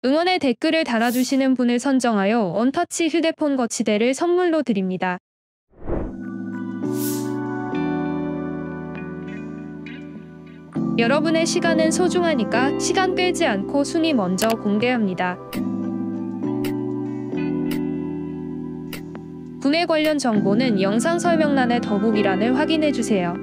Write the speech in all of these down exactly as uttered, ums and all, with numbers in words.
응원의 댓글을 달아주시는 분을 선정하여 원터치 휴대폰 거치대를 선물로 드립니다. 여러분의 시간은 소중하니까 시간 끌지 않고 순위 먼저 공개합니다. 구매 관련 정보는 영상 설명란의 더보기란을 확인해주세요.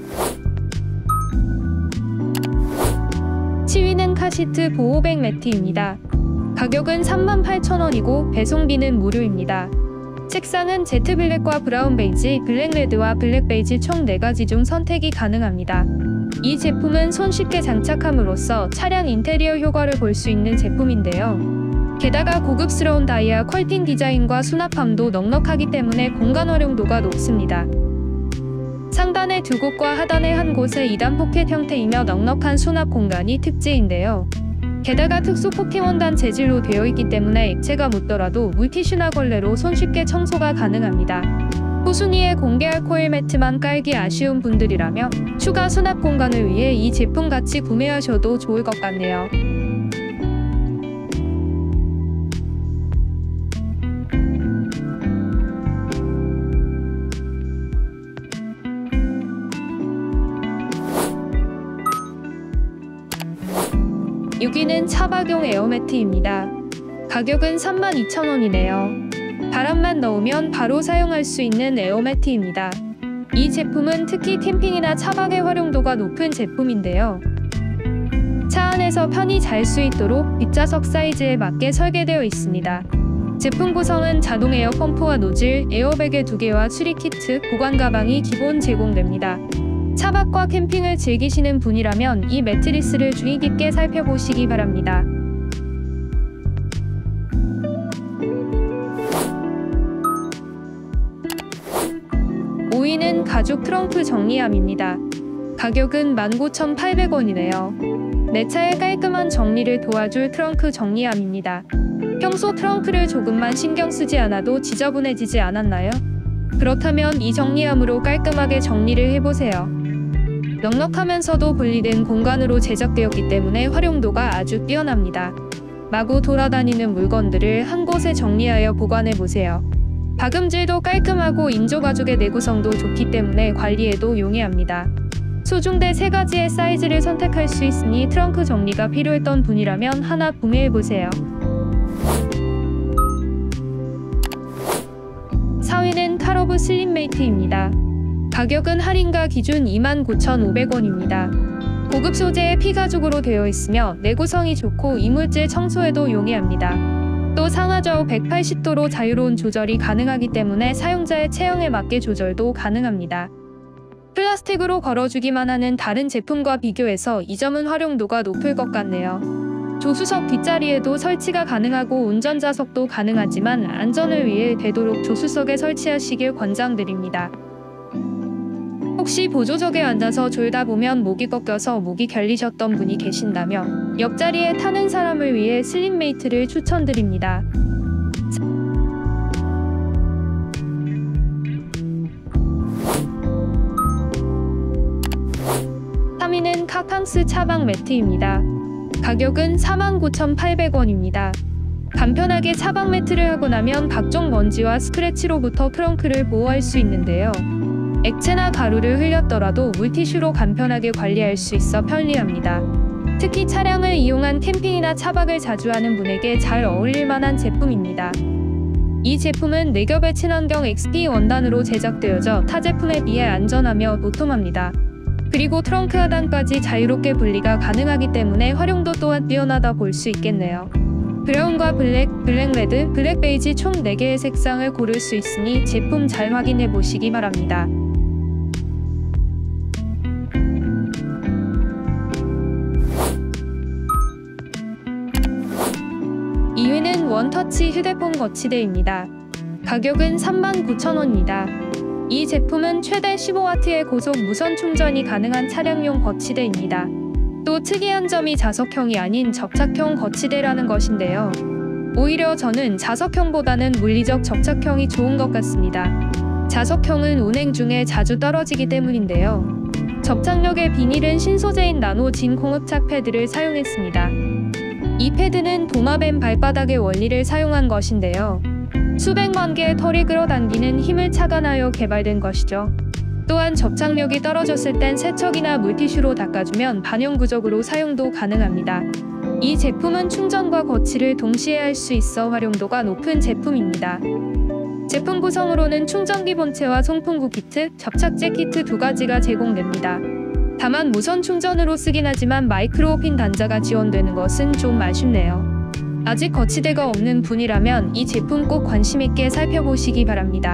치위는 카시트 보호백 매트입니다. 가격은 삼만 팔천 원이고 배송비는 무료입니다. 색상은 제트 블랙과 브라운 베이지, 블랙 레드와 블랙 베이지 총 네 가지 중 선택이 가능합니다. 이 제품은 손쉽게 장착함으로써 차량 인테리어 효과를 볼 수 있는 제품인데요. 게다가 고급스러운 다이아 컬팅 디자인과 수납함도 넉넉하기 때문에 공간 활용도가 높습니다. 상단의 두 곳과 하단의 한 곳에 이 단 포켓 형태이며 넉넉한 수납 공간이 특징인데요. 게다가 특수 포켓몬단 재질로 되어 있기 때문에 액체가 묻더라도 물티슈나 걸레로 손쉽게 청소가 가능합니다. 후순위에 공개 알코올 매트만 깔기 아쉬운 분들이라면 추가 수납 공간을 위해 이 제품 같이 구매하셔도 좋을 것 같네요. 육 위는 차박용 에어매트입니다. 가격은 삼만 이천 원이네요. 바람만 넣으면 바로 사용할 수 있는 에어매트입니다. 이 제품은 특히 캠핑이나 차박의 활용도가 높은 제품인데요. 차 안에서 편히 잘 수 있도록 뒷좌석 사이즈에 맞게 설계되어 있습니다. 제품 구성은 자동 에어 펌프와 노즐, 에어백의 두 개와 수리 키트, 보관 가방이 기본 제공됩니다. 차박과 캠핑을 즐기시는 분이라면 이 매트리스를 주의 깊게 살펴보시기 바랍니다. 오 위는 가죽 트렁크 정리함입니다. 가격은 만 구천 팔백 원이네요. 내 차의 깔끔한 정리를 도와줄 트렁크 정리함입니다. 평소 트렁크를 조금만 신경 쓰지 않아도 지저분해지지 않았나요? 그렇다면 이 정리함으로 깔끔하게 정리를 해보세요. 넉넉하면서도 분리된 공간으로 제작되었기 때문에 활용도가 아주 뛰어납니다. 마구 돌아다니는 물건들을 한 곳에 정리하여 보관해보세요. 박음질도 깔끔하고 인조가죽의 내구성도 좋기 때문에 관리에도 용이합니다. 소중대 세 가지의 사이즈를 선택할 수 있으니 트렁크 정리가 필요했던 분이라면 하나 구매해보세요. 사 위는 카로브 슬림메이트입니다. 가격은 할인가 기준 이만 구천 오백 원입니다. 고급 소재의 피가죽으로 되어 있으며 내구성이 좋고 이물질 청소에도 용이합니다. 또 상하좌우 백팔십 도로 자유로운 조절이 가능하기 때문에 사용자의 체형에 맞게 조절도 가능합니다. 플라스틱으로 걸어주기만 하는 다른 제품과 비교해서 이 점은 활용도가 높을 것 같네요. 조수석 뒷자리에도 설치가 가능하고 운전좌석도 가능하지만 안전을 위해 되도록 조수석에 설치하시길 권장드립니다. 혹시 보조석에 앉아서 졸다 보면 목이 꺾여서 목이 결리셨던 분이 계신다면 옆자리에 타는 사람을 위해 슬림메이트를 추천드립니다. 삼 위는 카캉스 차박 매트입니다. 가격은 사만 구천 팔백 원입니다. 간편하게 차박 매트를 하고 나면 각종 먼지와 스크래치로부터 트렁크를 보호할 수 있는데요. 액체나 가루를 흘렸더라도 물티슈로 간편하게 관리할 수 있어 편리합니다. 특히 차량을 이용한 캠핑이나 차박을 자주 하는 분에게 잘 어울릴 만한 제품입니다. 이 제품은 네 겹의 친환경 엑스피 원단으로 제작되어져 타 제품에 비해 안전하며 도톰합니다. 그리고 트렁크 하단까지 자유롭게 분리가 가능하기 때문에 활용도 또한 뛰어나다 볼 수 있겠네요. 브라운과 블랙, 블랙 레드, 블랙 베이지 총 네 개의 색상을 고를 수 있으니 제품 잘 확인해 보시기 바랍니다. 이 위는 원터치 휴대폰 거치대입니다. 가격은 삼만 구천 원입니다. 이 제품은 최대 십오 와트의 고속 무선 충전이 가능한 차량용 거치대입니다. 또 특이한 점이 자석형이 아닌 접착형 거치대라는 것인데요. 오히려 저는 자석형보다는 물리적 접착형이 좋은 것 같습니다. 자석형은 운행 중에 자주 떨어지기 때문인데요. 접착력의 비닐은 신소재인 나노 진 공흡착 패드를 사용했습니다. 이 패드는 도마뱀 발바닥의 원리를 사용한 것인데요. 수백만 개의 털이 끌어당기는 힘을 착안하여 개발된 것이죠. 또한 접착력이 떨어졌을 땐 세척이나 물티슈로 닦아주면 반영구적으로 사용도 가능합니다. 이 제품은 충전과 거치를 동시에 할 수 있어 활용도가 높은 제품입니다. 제품 구성으로는 충전기 본체와 송풍구 키트, 접착제 키트 두 가지가 제공됩니다. 다만 무선 충전으로 쓰긴 하지만 마이크로핀 단자가 지원되는 것은 좀 아쉽네요. 아직 거치대가 없는 분이라면 이 제품 꼭 관심 있게 살펴보시기 바랍니다.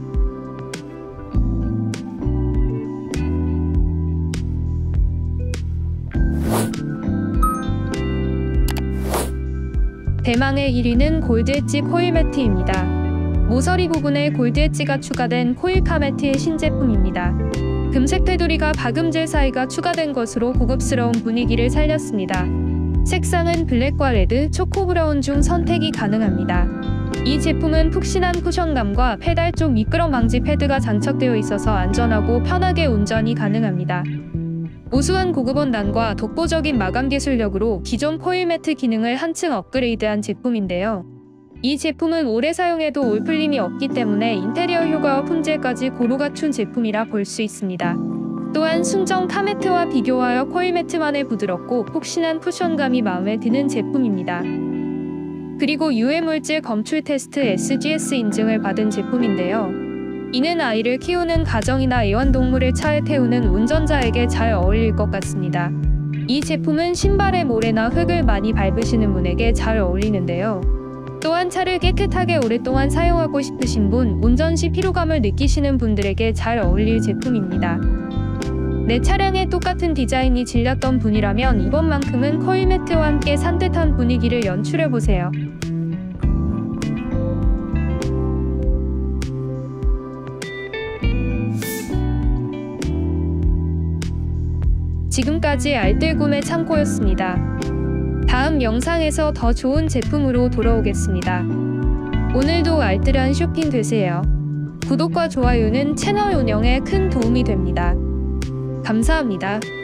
대망의 일 위는 골드 엣지 코일 매트입니다. 모서리 부분에 골드 엣지가 추가된 코일카 매트의 신제품입니다. 금색 테두리가 박음질 사이가 추가된 것으로 고급스러운 분위기를 살렸습니다. 색상은 블랙과 레드, 초코 브라운 중 선택이 가능합니다. 이 제품은 푹신한 쿠션감과 페달 쪽 미끄럼 방지 패드가 장착되어 있어서 안전하고 편하게 운전이 가능합니다. 우수한 고급 원단과 독보적인 마감 기술력으로 기존 코일 매트 기능을 한층 업그레이드한 제품인데요. 이 제품은 오래 사용해도 올풀림이 없기 때문에 인테리어 효과와 품질까지 고루 갖춘 제품이라 볼 수 있습니다. 또한 순정 카매트와 비교하여 코일 매트만의 부드럽고 푹신한 쿠션감이 마음에 드는 제품입니다. 그리고 유해물질 검출 테스트 에스지에스 인증을 받은 제품인데요. 이는 아이를 키우는 가정이나 애완동물을 차에 태우는 운전자에게 잘 어울릴 것 같습니다. 이 제품은 신발에 모래나 흙을 많이 밟으시는 분에게 잘 어울리는데요. 또한 차를 깨끗하게 오랫동안 사용하고 싶으신 분, 운전 시 피로감을 느끼시는 분들에게 잘 어울릴 제품입니다. 내 차량에 똑같은 디자인이 질렸던 분이라면 이번만큼은 코일 매트와 함께 산뜻한 분위기를 연출해보세요. 지금까지 알뜰 구매 창고였습니다. 다음 영상에서 더 좋은 제품으로 돌아오겠습니다. 오늘도 알뜰한 쇼핑 되세요. 구독과 좋아요는 채널 운영에 큰 도움이 됩니다. 감사합니다.